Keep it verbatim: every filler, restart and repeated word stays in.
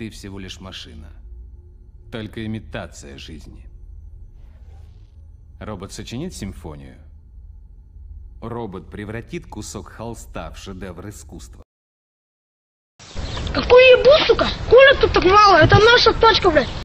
Ты всего лишь машина. Только имитация жизни. Робот сочинит симфонию. Робот превратит кусок холста в шедевр искусства. Какую ебу, сука? Хули тут так мало? Это наша точка, блядь.